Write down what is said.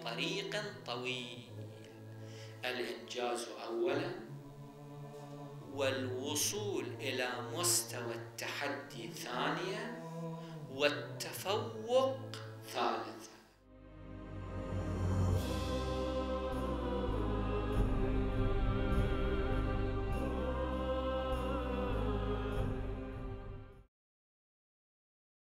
طريق طويل. الإنجاز أولا، والوصول إلى مستوى التحدي ثانيا، والتفوق ثالثا.